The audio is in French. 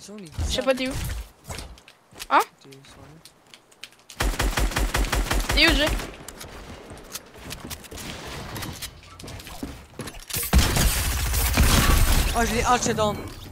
Je sais pas t'es où. Hein? T'es où, Jay? Oh, je l'ai headshot down.